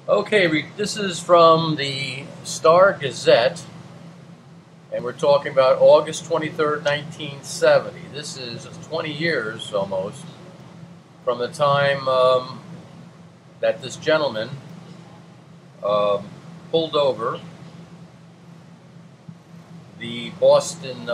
Okay, this is from the Star Gazette, and we're talking about August 23rd, 1970. This is 20 years almost from the time that this gentleman um, pulled over the Boston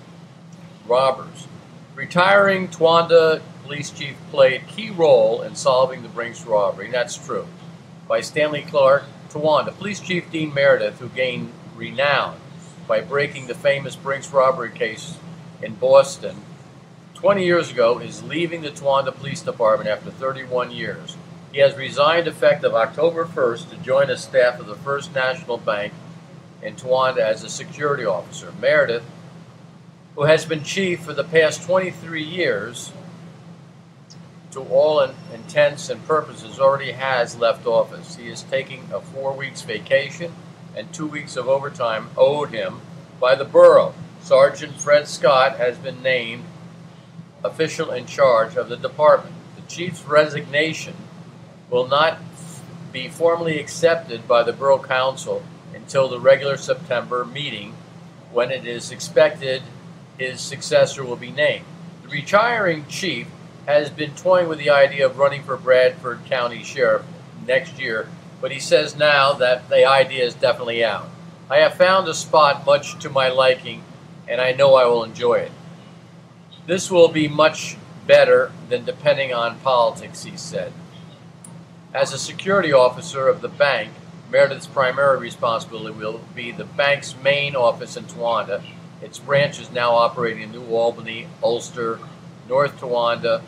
robbers. Retiring Towanda police chief played key role in solving the Brinks robbery. That's true. By Stanley Clark, Towanda. Police Chief Dean Meredith, who gained renown by breaking the famous Brinks robbery case in Boston 20 years ago, is leaving the Towanda Police Department after 31 years. He has resigned effective October 1st to join the staff of the First National Bank in Towanda as a security officer. Meredith, who has been chief for the past 23 years, to all intents and purposes, already has left office. He is taking a 4 weeks vacation and 2 weeks of overtime owed him by the borough. Sergeant Fred Scott has been named official in charge of the department. The chief's resignation will not be formally accepted by the borough council until the regular September meeting, when it is expected his successor will be named. The retiring chief has been toying with the idea of running for Bradford County Sheriff next year, but he says now that the idea is definitely out. I have found a spot much to my liking, and I know I will enjoy it. This will be much better than depending on politics, he said. As a security officer of the bank, Meredith's primary responsibility will be the bank's main office in Towanda. Its branches now operating in New Albany, Ulster, North Towanda,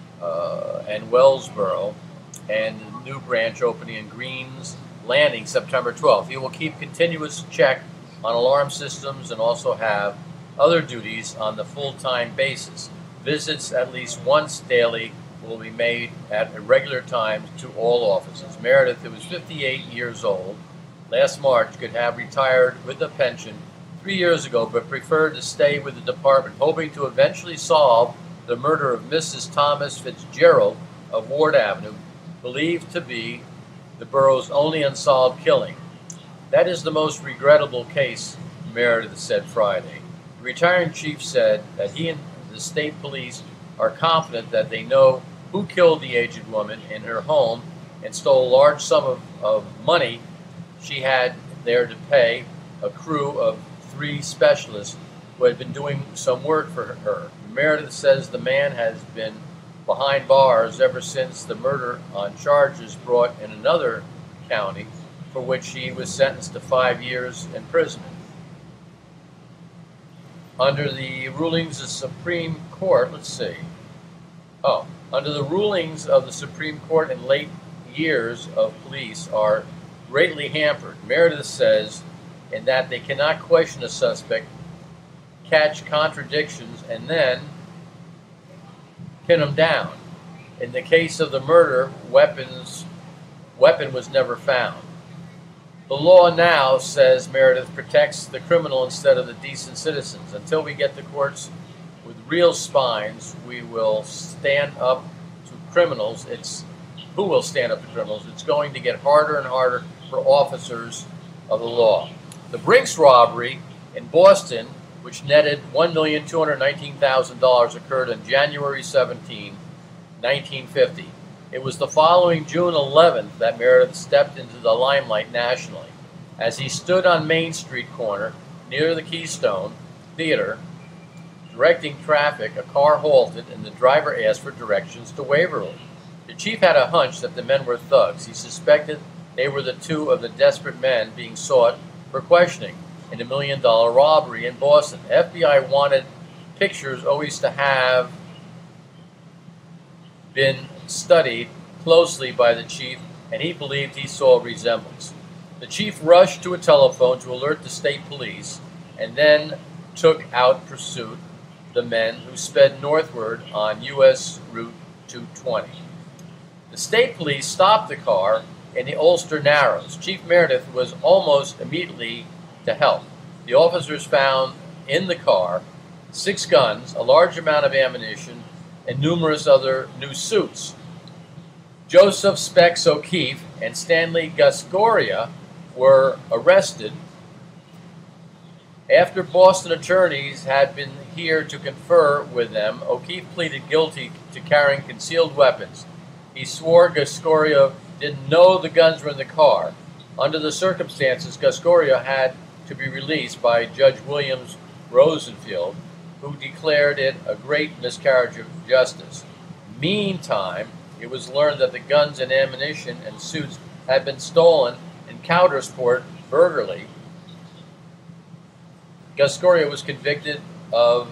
and Wellsboro, and the new branch opening in Greens Landing September 12th. He will keep continuous check on alarm systems and also have other duties on the full-time basis. Visits at least once daily will be made at irregular times to all offices. Meredith, who was 58 years old last March, could have retired with a pension 3 years ago, but preferred to stay with the department, hoping to eventually solve the murder of Mrs. Thomas Fitzgerald of Ward Avenue, believed to be the borough's only unsolved killing. That is the most regrettable case, Meredith said Friday. The retiring chief said that he and the state police are confident that they know who killed the aged woman in her home and stole a large sum of money she had there to pay a crew of 3 specialists who had been doing some work for her. Meredith says the man has been behind bars ever since the murder on charges brought in another county, for which he was sentenced to 5 years imprisonment. Under the rulings of the Supreme Court, under the rulings of the Supreme Court in late years of police are greatly hampered, Meredith says, in that they cannot question a suspect, catch contradictions, and then pin him down. In the case of the murder, weapon was never found. The law now, says Meredith, protects the criminal instead of the decent citizens. Until we get the courts with real spines, we will stand up to criminals. Who will stand up to criminals? It's going to get harder and harder for officers of the law. The Brinks robbery in Boston, which netted $1,219,000, occurred on January 17, 1950. It was the following June 11th that Meredith stepped into the limelight nationally. As he stood on Main Street corner near the Keystone Theater, directing traffic, a car halted and the driver asked for directions to Waverly. The chief had a hunch that the men were thugs. He suspected they were the 2 of the desperate men being sought for questioning in a $1 million robbery in Boston. FBI wanted pictures always to have been studied closely by the chief, and he believed he saw a resemblance. The chief rushed to a telephone to alert the state police and then took out pursuit the men, who sped northward on U.S. Route 220. The state police stopped the car in the Ulster Narrows. Chief Meredith was almost immediately to help. The officers found in the car 6 guns, a large amount of ammunition, and numerous other new suits. Joseph Specs O'Keefe and Stanley Gascoria were arrested after Boston attorneys had been here to confer with them. O'Keefe pleaded guilty to carrying concealed weapons. He swore Gascoria didn't know the guns were in the car. Under the circumstances, Gascoria had to be released by Judge Williams Rosenfield, who declared it a great miscarriage of justice. Meantime, it was learned that the guns and ammunition and suits had been stolen in Coudersport, Burgley. Gascoria was convicted of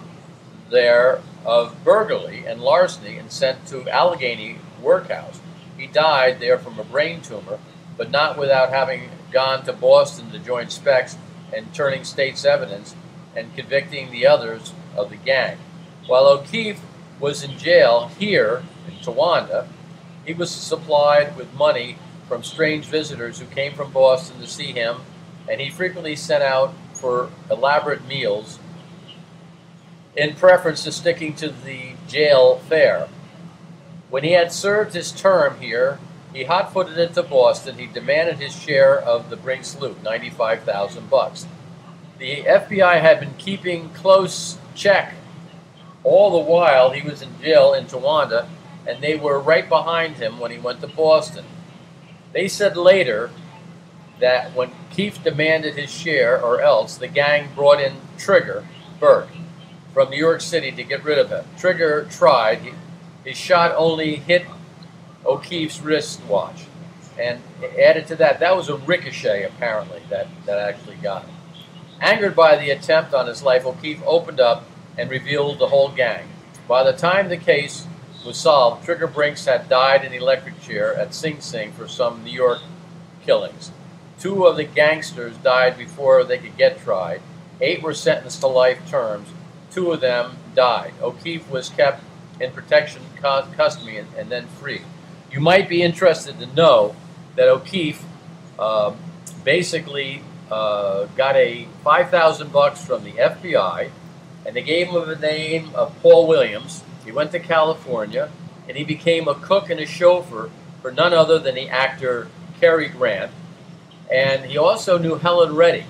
burglary and larceny and sent to Allegheny Workhouse. He died there from a brain tumor, but not without having gone to Boston to join Specs and turning state's evidence and convicting the others of the gang. While O'Keefe was in jail here in Towanda, he was supplied with money from strange visitors who came from Boston to see him, and he frequently sent out for elaborate meals in preference to sticking to the jail fare. When he had served his term here, he hot-footed into Boston. He demanded his share of the Brinks loot, $95,000. The FBI had been keeping close check all the while he was in jail in Towanda, and they were right behind him when he went to Boston. They said later that when Keefe demanded his share or else, the gang brought in Trigger Burke from New York City to get rid of him. Trigger tried. His shot only hit O'Keefe's wristwatch. And added to that, that was a ricochet, apparently, that actually got him. Angered by the attempt on his life, O'Keefe opened up and revealed the whole gang. By the time the case was solved, Trigger Brinks had died in the electric chair at Sing Sing for some New York killings. 2 of the gangsters died before they could get tried. 8 were sentenced to life terms. 2 of them died. O'Keefe was kept in protection custody and then freed. You might be interested to know that O'Keefe basically got a $5,000 from the FBI, and they gave him the name of Paul Williams. He went to California, and he became a cook and a chauffeur for none other than the actor Cary Grant. And he also knew Helen Reddy.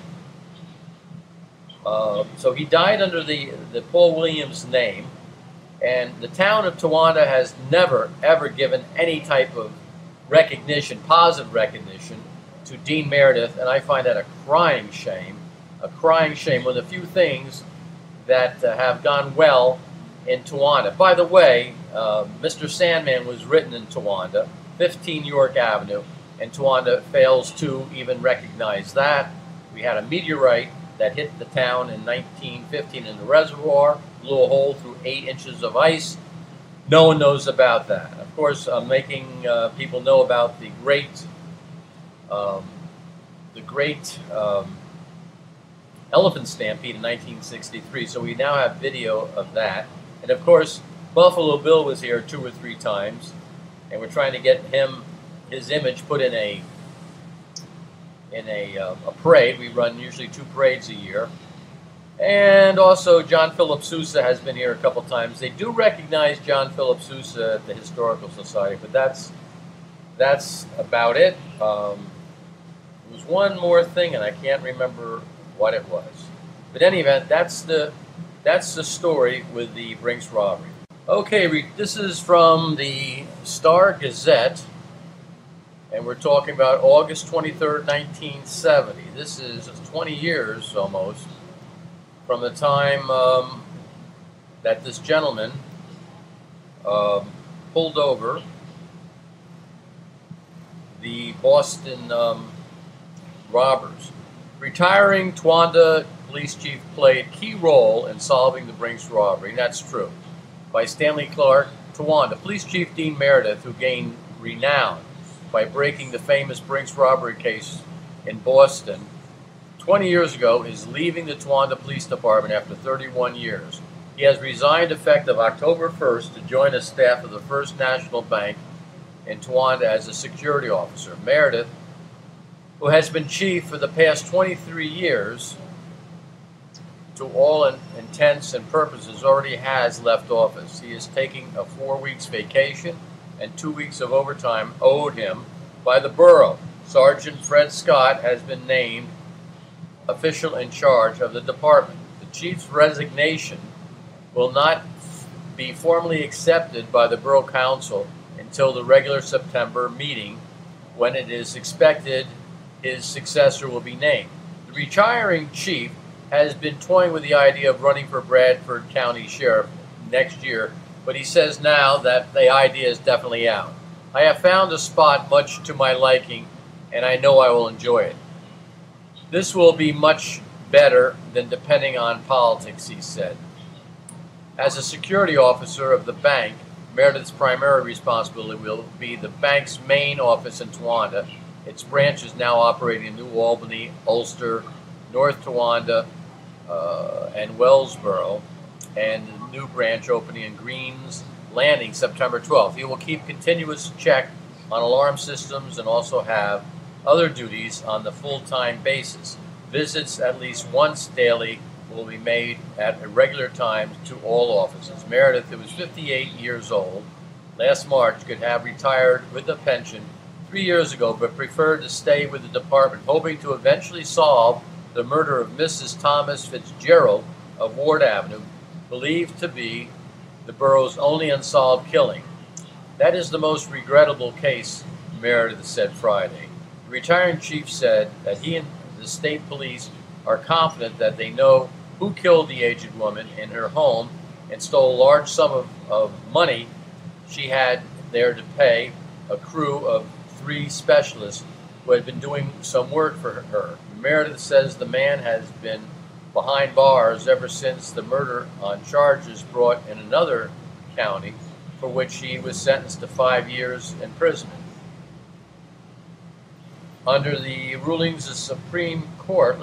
So he died under the Paul Williams name. And the town of Towanda has never, ever given any type of recognition, positive recognition, to Dean Meredith. And I find that a crying shame. A crying shame. One of the few things that have gone well in Towanda. By the way, Mr. Sandman was written in Towanda, 15 York Avenue, and Towanda fails to even recognize that. We had a meteorite that hit the town in 1915 in the reservoir, blew a hole through 8 inches of ice. No one knows about that. Of course, making people know about the great elephant stampede in 1963. So we now have video of that. And of course, Buffalo Bill was here 2 or 3 times, and we're trying to get his image put in a parade. We run usually 2 parades a year. And also John Philip Sousa has been here a couple times. They do recognize John Philip Sousa at the Historical Society, but that's about it. There was one more thing, and I can't remember what it was. But in any event, that's the story with the Brinks robbery. Okay, this is from the Star Gazette, and we're talking about August 23rd, 1970. This is 20 years almost from the time that this gentleman pulled over the Boston robbers. Retiring Towanda police chief played key role in solving the Brinks robbery, and that's true. By Stanley Clark, Towanda. Police Chief Dean Meredith, who gained renown by breaking the famous Brinks robbery case in Boston 20 years ago, is leaving the Towanda Police Department after 31 years. He has resigned effective October 1st to join the staff of the First National Bank in Towanda as a security officer. Meredith, who has been chief for the past 23 years, to all intents and purposes, already has left office. He is taking a 4 weeks vacation and 2 weeks of overtime owed him by the borough. Sergeant Fred Scott has been named official in charge of the department. The chief's resignation will not be formally accepted by the Borough Council until the regular September meeting, when it is expected his successor will be named. The retiring chief has been toying with the idea of running for Bradford County Sheriff next year, but he says now that the idea is definitely out. I have found a spot much to my liking, and I know I will enjoy it. This will be much better than depending on politics, he said. As a security officer of the bank, Meredith's primary responsibility will be the bank's main office in Towanda. Its branches now operating in New Albany, Ulster, North Towanda, and Wellsboro, and the new branch opening in Greens Landing September 12th. He will keep continuous check on alarm systems and also have other duties on the full-time basis. Visits at least once daily will be made at irregular times to all offices. Meredith, who was 58 years old, last March could have retired with a pension 3 years ago, but preferred to stay with the department, hoping to eventually solve the murder of Mrs. Thomas Fitzgerald of Ward Avenue, believed to be the borough's only unsolved killing. That is the most regrettable case, Meredith said Friday. The retiring chief said that he and the state police are confident that they know who killed the aged woman in her home and stole a large sum of money she had there to pay a crew of 3 specialists who had been doing some work for her. Meredith says the man has been behind bars ever since the murder on charges brought in another county, for which he was sentenced to 5 years imprisonment. Under the rulings of the Supreme Court,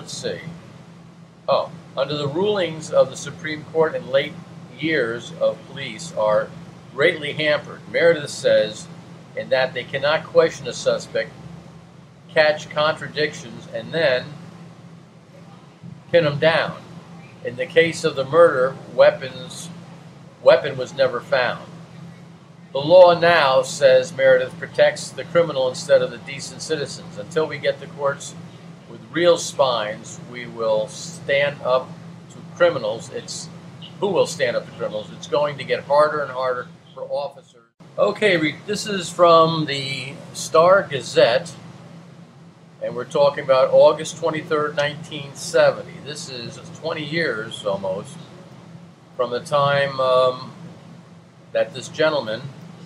under the rulings of the Supreme Court in late years of police are greatly hampered, Meredith says, in that they cannot question a suspect, catch contradictions, and then pin him down. In the case of the murder, weapon was never found. The law now, says Meredith, protects the criminal instead of the decent citizens. Until we get the courts with real spines, we will stand up to criminals. Who will stand up to criminals? It's going to get harder and harder for officers. Okay, this is from the Star Gazette, and we're talking about August 23rd, 1970. This is 20 years almost from the time that this gentleman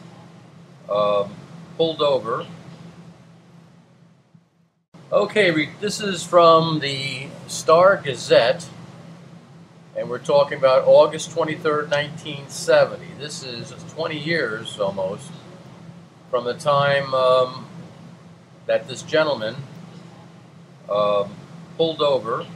pulled over. Okay, this is from the Star Gazette, and we're talking about August 23rd, 1970. This is 20 years almost from the time that this gentleman pulled over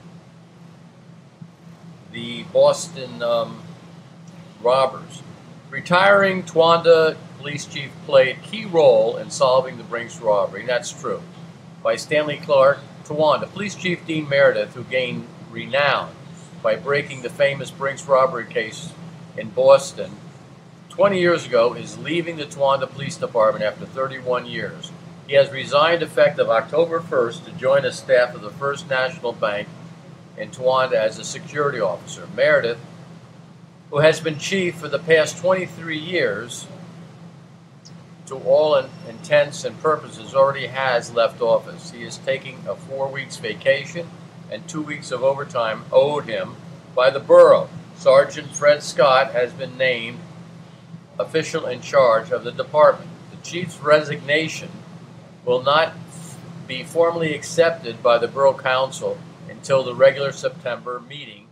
the Boston robbers. Retiring Towanda police chief played key role in solving the Brinks robbery. That's true. By Stanley Clark, Towanda. Police Chief Dean Meredith, who gained renown by breaking the famous Brinks robbery case in Boston 20 years ago, is leaving the Towanda Police Department after 31 years. He has resigned effective October 1st to join the staff of the First National Bank in Towanda as a security officer. Meredith, who has been chief for the past 23 years, to all intents and purposes, already has left office. He is taking a 4 weeks vacation and 2 weeks of overtime owed him by the borough. Sergeant Fred Scott has been named official in charge of the department. The chief's resignation will not be formally accepted by the Borough Council until the regular September meeting.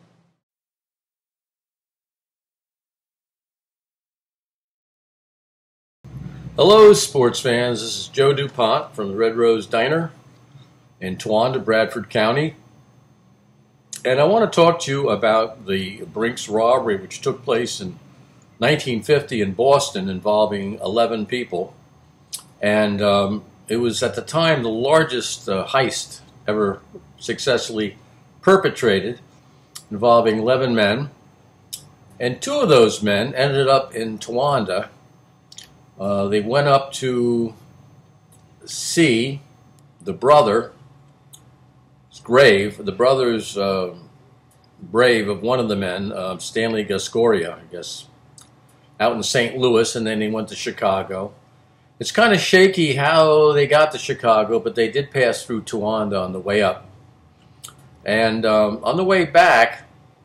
Hello, sports fans. This is Joe DuPont from the Red Rose Diner in Towanda, Bradford County. And I want to talk to you about the Brinks robbery, which took place in 1950 in Boston, involving 11 people. And it was at the time the largest heist ever successfully perpetrated, involving 11 men. And 2 of those men ended up in Towanda They went up to see the brother's grave, the brother's grave of one of the men, Stanley Gascoria, I guess, out in St. Louis, and then they went to Chicago. It's kind of shaky how they got to Chicago, but they did pass through Towanda on the way up. And on the way back,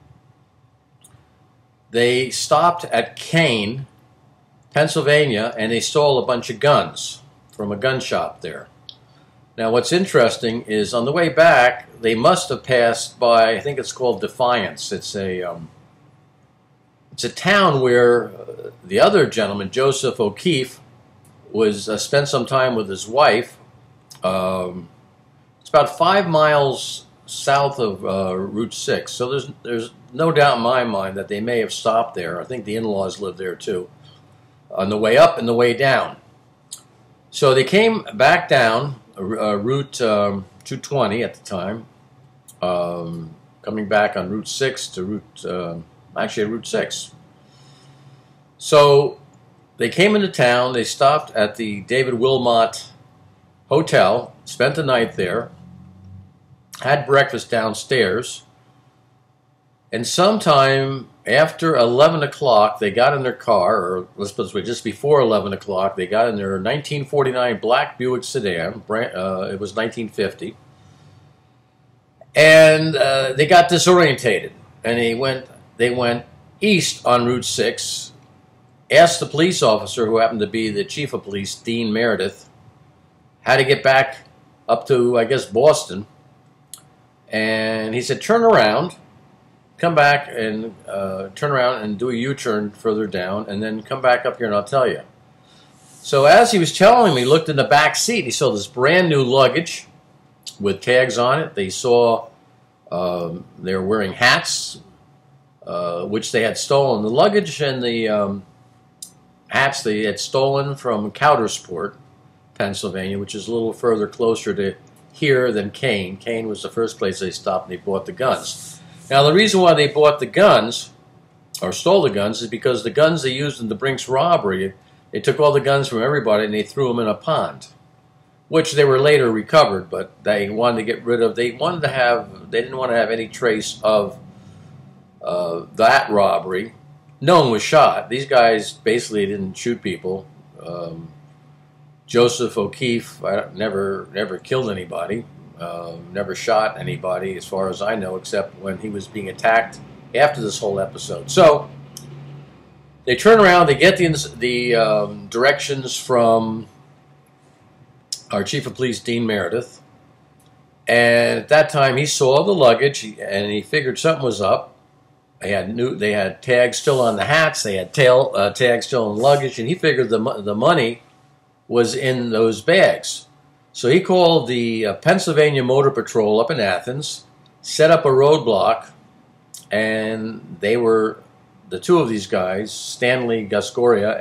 they stopped at Kane, Pennsylvania, and they stole a bunch of guns from a gun shop there. Now, what's interesting is on the way back, they must have passed by, I think it's called Defiance. It's a town where the other gentleman, Joseph O'Keefe, was spent some time with his wife. It's about 5 miles south of Route 6, so there's no doubt in my mind that they may have stopped there. I think the in-laws lived there too, on the way up and the way down. So they came back down Route 220 at the time, coming back on Route 6 to Route 6. So they came into town, they stopped at the David Wilmot Hotel, spent the night there, had breakfast downstairs, and sometime after 11 o'clock, they got in their car, or let's put it this way, just before 11 o'clock, they got in their 1949 black Buick sedan. It was 1950. And they got disorientated, and they went east on Route 6, asked the police officer, who happened to be the chief of police, Dean Meredith, how to get back up to, I guess, Boston. And he said, turn around, come back and turn around and do a U-turn further down, and then come back up here and I'll tell you. So as he was telling me, he looked in the back seat. He saw this brand new luggage with tags on it. They saw they were wearing hats, which they had stolen. The luggage and the hats they had stolen from Coudersport, Pennsylvania, which is a little further closer to here than Kane. Kane was the first place they stopped and they bought the guns. Now, the reason why they bought the guns, or stole the guns, is because the guns they used in the Brinks robbery, they took all the guns from everybody and they threw them in a pond, which they were later recovered, but they wanted to get rid of, they didn't want to have any trace of that robbery. No one was shot. These guys basically didn't shoot people. Joseph O'Keefe never killed anybody, never shot anybody, as far as I know, except when he was being attacked after this whole episode. So they turn around, they get the directions from our chief of police, Dean Meredith, and at that time he saw the luggage and he figured something was up. They had tags still on the hats, they had tags still on the luggage, and he figured the money was in those bags. So he called the Pennsylvania Motor Patrol up in Athens, set up a roadblock, and the two of these guys, Stanley Gascoria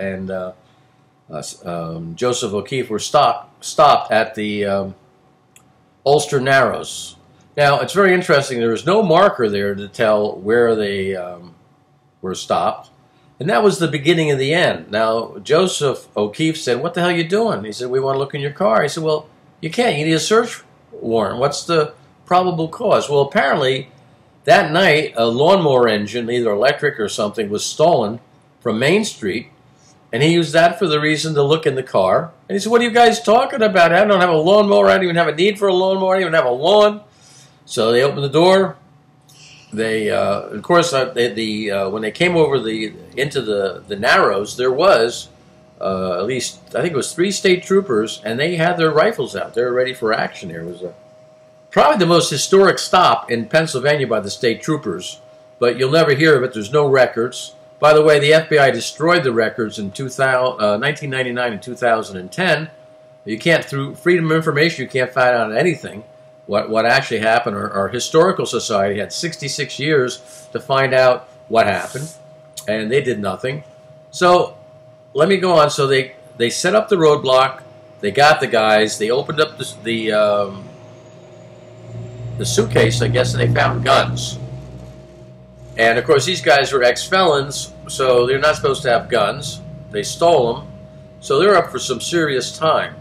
and Joseph O'Keefe, were stopped at the Ulster Narrows. Now, it's very interesting. There was no marker there to tell where they were stopped. And that was the beginning of the end. Now, Joseph O'Keefe said, what the hell are you doing? He said, we want to look in your car. He said, well, you can't. You need a search warrant. What's the probable cause? Well, apparently, that night, a lawnmower engine, either electric or something, was stolen from Main Street. And he used that for the reason to look in the car. And he said, what are you guys talking about? I don't have a lawnmower. I don't even have a need for a lawnmower. I don't even have a lawn. So they opened the door. They, of course, when they came over into the Narrows, there was at least, I think it was 3 state troopers, and they had their rifles out. They were ready for action here. It was probably the most historic stop in Pennsylvania by the state troopers, but you'll never hear of it. There's no records. By the way, the FBI destroyed the records in 1999 and 2010. You can't, through Freedom of Information, you can't find out anything. What actually happened. Our historical society had 66 years to find out what happened, and they did nothing. So let me go on. So they set up the roadblock. They got the guys. They opened up the suitcase, I guess, and they found guns. And of course, these guys were ex-felons, so they're not supposed to have guns. They stole them. So they're up for some serious time.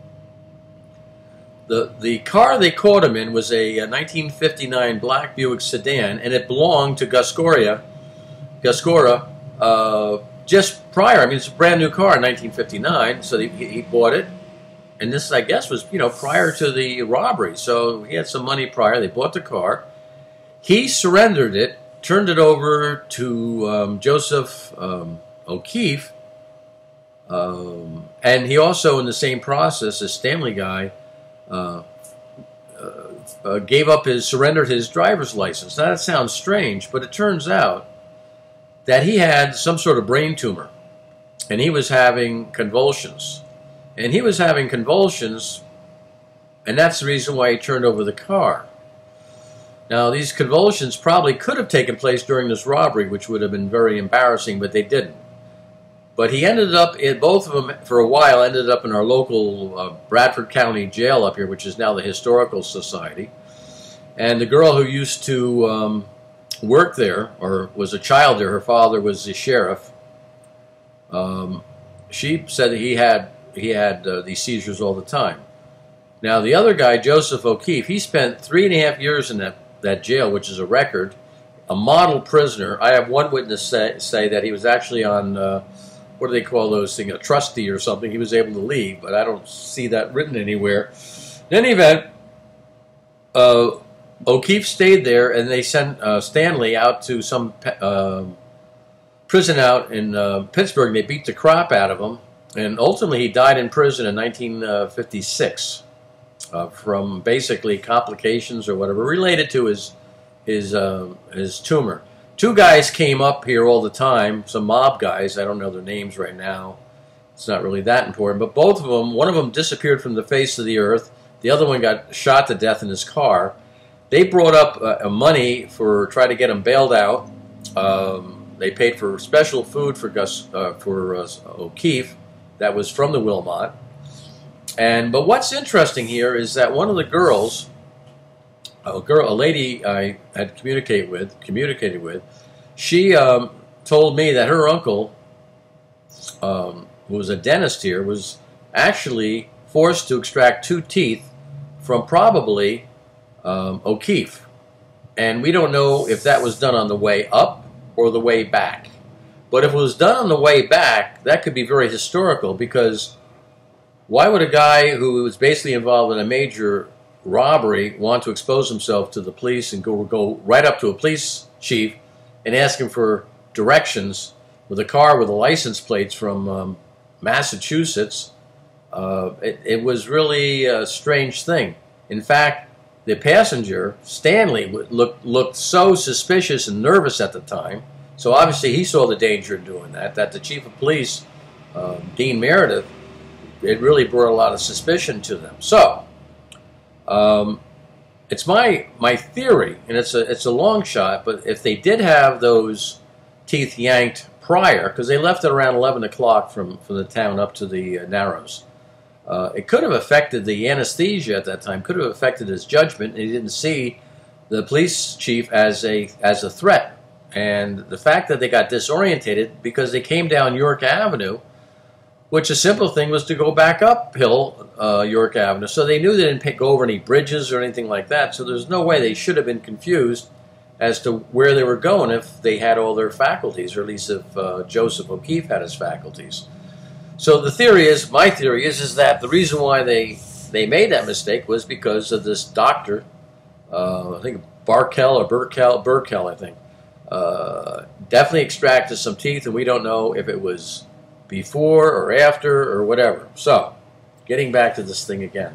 The car they caught him in was a 1959 black Buick sedan, and it belonged to Gascora just prior. I mean, it's a brand new car in 1959, so he bought it. And this, I guess, was, prior to the robbery. So he had some money prior. They bought the car. He surrendered it, turned it over to Joseph O'Keefe. And he also, in the same process as Stanley Guy, surrendered his driver's license. Now, that sounds strange, but it turns out that he had some sort of brain tumor. And he was having convulsions. And he was having convulsions, and that's the reason why he turned over the car. Now, these convulsions probably could have taken place during this robbery, which would have been very embarrassing, but they didn't. But he ended up, both of them, for a while, ended up in our local Bradford County jail up here, which is now the Historical Society. And the girl who used to work there, or was a child there, her father was the sheriff, she said that he had these seizures all the time. Now, the other guy, Joseph O'Keefe, he spent 3.5 years in that jail, which is a record, a model prisoner. I have one witness say that he was actually on, what do they call those things, a trustee or something. He was able to leave, but I don't see that written anywhere. In any event, O'Keefe stayed there, and they sent Stanley out to some prison out in Pittsburgh. They beat the crap out of him. And ultimately, he died in prison in 1956 from basically complications or whatever related to his tumor. Two guys came up here all the time, some mob guys. I don't know their names right now. It's not really that important. But both of them, one of them disappeared from the face of the earth. The other one got shot to death in his car. They brought up money for trying to get him bailed out. They paid for special food for O'Keefe. That was from the Wilmot. But what's interesting here is that one of the girls, a lady I had communicated with, she told me that her uncle, who was a dentist here, was actually forced to extract 2 teeth from probably O'Keefe. And we don't know if that was done on the way up or the way back. But if it was done on the way back, that could be very historical, because why would a guy who was basically involved in a major robbery want to expose himself to the police and go right up to a police chief and ask him for directions with a car with the license plates from Massachusetts? It was really a strange thing. In fact, the passenger, Stanley, looked so suspicious and nervous at the time. So obviously he saw the danger in doing that the chief of police, Dean Meredith, it really brought a lot of suspicion to them. So it's my theory, and it's a long shot, but if they did have those teeth yanked prior, because they left it around 11 o'clock from the town up to the Narrows, it could have affected the anesthesia at that time, could have affected his judgment, and he didn't see the police chief as a threat. And the fact that they got disorientated because they came down York Avenue, which a simple thing was to go back uphill York Avenue. So they knew they didn't go over any bridges or anything like that. So there's no way they should have been confused as to where they were going if they had all their faculties, or at least if Joseph O'Keefe had his faculties. So the theory is, my theory is that the reason why they made that mistake was because of this doctor, I think Burkell, I think. Definitely extracted some teeth, and we don't know if it was before or after or whatever. So, getting back to this thing again.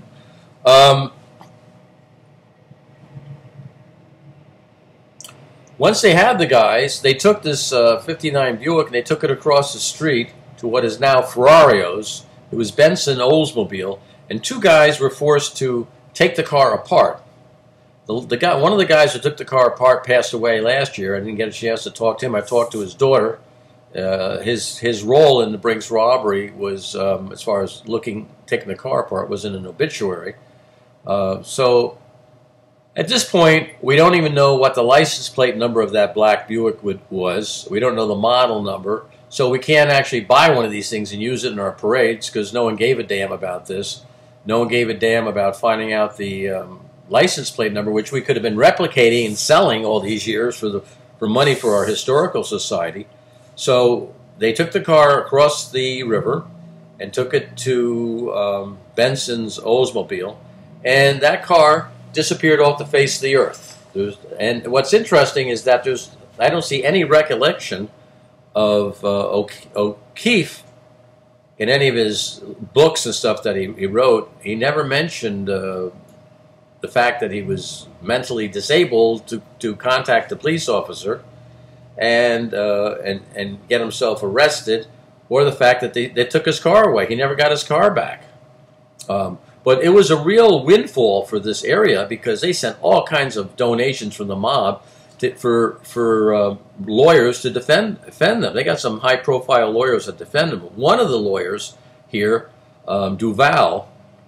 Once they had the guys, they took this 59 Buick and they took it across the street to what is now Ferrario's. It was Benson Oldsmobile, and 2 guys were forced to take the car apart. The guy, one of the guys who took the car apart passed away last year. I didn't get a chance to talk to him. I talked to his daughter. His role in the Brinks robbery was, as far as taking the car apart, was in an obituary. So at this point, we don't even know what the license plate number of that black Buick was. We don't know the model number. So we can't actually buy one of these things and use it in our parades because no one gave a damn about this. No one gave a damn about finding out the license plate number, which we could have been replicating and selling all these years for money for our historical society. So they took the car across the river and took it to Benson's Oldsmobile, and that car disappeared off the face of the earth. And what's interesting is that I don't see any recollection of O'Keefe in any of his books and stuff that he wrote. He never mentioned the fact that he was mentally disabled to contact the police officer and get himself arrested, or the fact that they took his car away. He never got his car back. But it was a real windfall for this area because they sent all kinds of donations from the mob for lawyers to defend them. They got some high-profile lawyers that defend them. One of the lawyers here, Duval,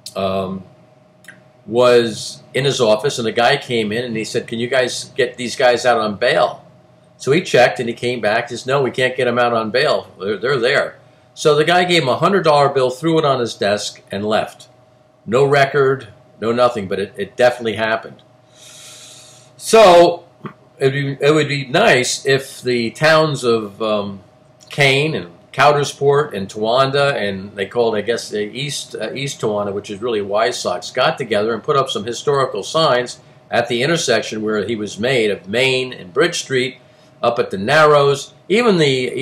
was in his office, and the guy came in and he said, "Can you guys get these guys out on bail?" So he checked and he came back and said, "No, we can't get them out on bail. They're there." So the guy gave him a $100 bill, threw it on his desk, and left. No record, no nothing, but it definitely happened. So it would be nice if the towns of Kane and Coudersport and Towanda, and they called, I guess, East Towanda, which is really Wysox, got together and put up some historical signs at the intersection where he was made of Main and Bridge Street, up at the Narrows. Even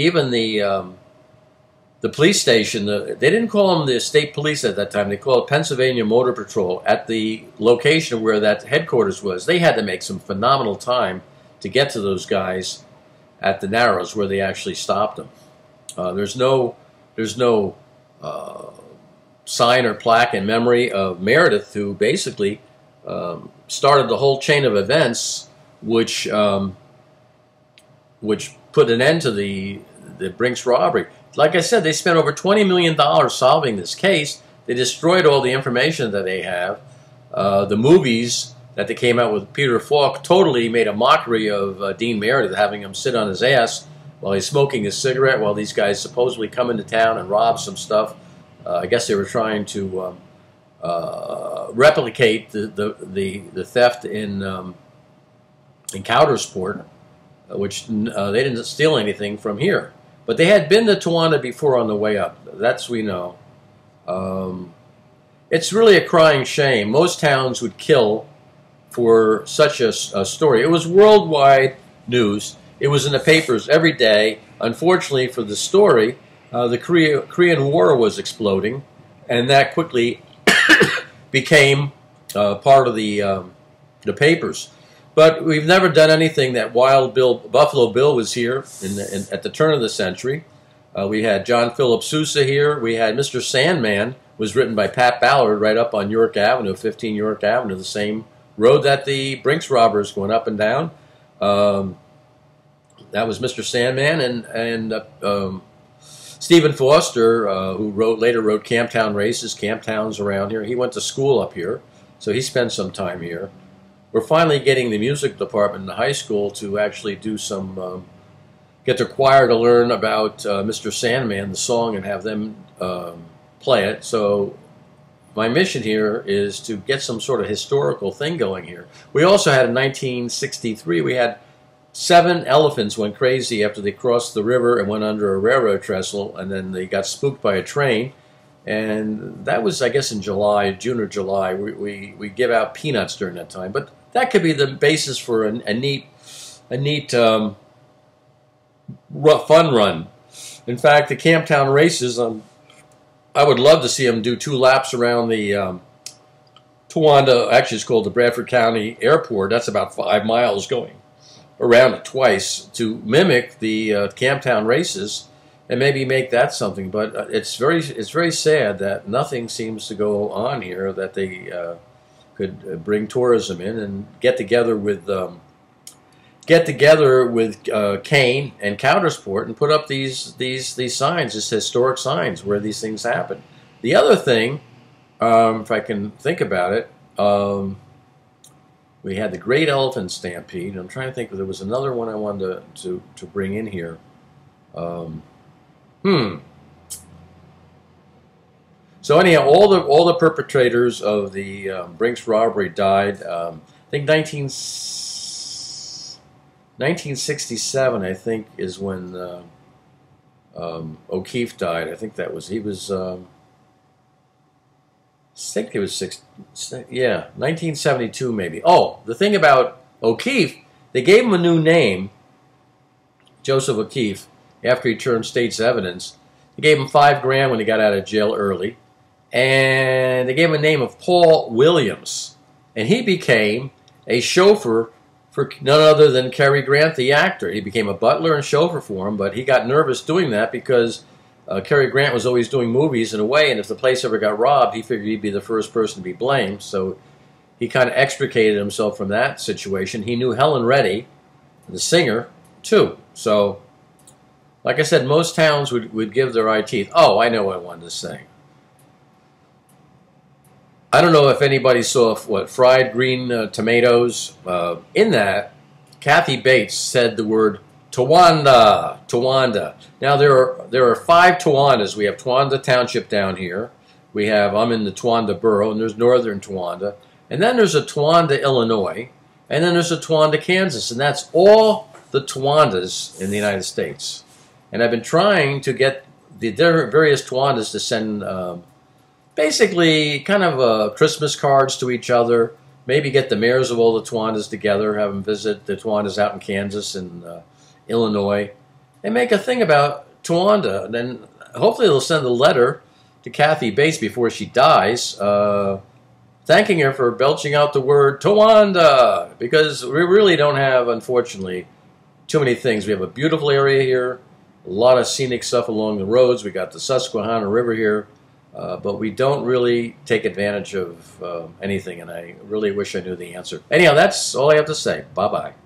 the police station, they didn't call them the state police at that time. They called it Pennsylvania Motor Patrol. At the location where that headquarters was, they had to make some phenomenal time to get to those guys at the Narrows where they actually stopped them. There's no sign or plaque in memory of Meredith, who basically started the whole chain of events, which put an end to the Brinks robbery. Like I said, they spent over $20 million solving this case. They destroyed all the information that they have. The movies that they came out with Peter Falk totally made a mockery of Dean Meredith, having him sit on his ass while he's smoking his cigarette while these guys supposedly come into town and rob some stuff. I guess they were trying to replicate the theft in Coudersport, which they didn't steal anything from here. But they had been to Towanda before on the way up. That's we know. It's really a crying shame. Most towns would kill for such a story. It was worldwide news. It was in the papers every day. Unfortunately for the story, the Korean War was exploding, and that quickly became part of the papers. But we've never done anything that Wild Bill, Buffalo Bill was here at the turn of the century. We had John Philip Sousa here. We had Mr. Sandman, was written by Pat Ballard right up on York Avenue, 15 York Avenue, the same road that the Brinks robbers went up and down. That was Mr. Sandman, and Stephen Foster, who later wrote Camptown Races, Camptowns around here. He went to school up here, so he spent some time here. We're finally getting the music department in the high school to actually do some, get their choir to learn about Mr. Sandman, the song, and have them play it. So my mission here is to get some sort of historical thing going here. We also had in 1963, we had 7 elephants went crazy after they crossed the river and went under a railroad trestle, and then they got spooked by a train. And that was, I guess, in July, June or July. We give out peanuts during that time. But that could be the basis for a neat fun run. In fact, the Camptown Races, I would love to see them do 2 laps around the Towanda. Actually, it's called the Bradford County Airport. That's about 5 miles going around it twice to mimic the Camptown Races, and maybe make that something. But it's very sad that nothing seems to go on here that they could bring tourism in and get together with Kane and Coudersport and put up these signs, these historic signs where these things happen. The other thing, if I can think about it, we had the Great Elephant Stampede. I'm trying to think if there was another one I wanted to bring in here. So anyhow, all the perpetrators of the Brinks robbery died. I think 1967. I think is when O'Keefe died. I think that was he was. I think he was 1972 maybe. Oh, the thing about O'Keefe, they gave him a new name, Joseph O'Keefe, after he turned state's evidence. They gave him $5,000 when he got out of jail early, and they gave him a name of Paul Williams, and he became a chauffeur for none other than Cary Grant, the actor. He became a butler and chauffeur for him, but he got nervous doing that because Cary Grant was always doing movies in a way, and if the place ever got robbed, he figured he'd be the first person to be blamed. So he kind of extricated himself from that situation. He knew Helen Reddy, the singer, too. So, like I said, most towns would give their eye teeth. Oh, I know what I wanted to say. I don't know if anybody saw fried green tomatoes. In that, Kathy Bates said the word Towanda, Towanda. Now there are 5 Towandas. We have Towanda Township down here. I'm in the Towanda Borough, and there's Northern Towanda, and then there's a Towanda, Illinois, and then there's a Towanda, Kansas, and that's all the Towandas in the United States. And I've been trying to get the various Towandas to send basically kind of Christmas cards to each other. Maybe get the mayors of all the Towandas together, have them visit the Towandas out in Kansas and Illinois, and make a thing about Towanda. And then hopefully they'll send a letter to Kathy Bates before she dies, thanking her for belching out the word Towanda, because we really don't have, unfortunately, too many things. We have a beautiful area here, a lot of scenic stuff along the roads. We got the Susquehanna River here, but we don't really take advantage of anything, and I really wish I knew the answer. Anyhow, that's all I have to say. Bye-bye.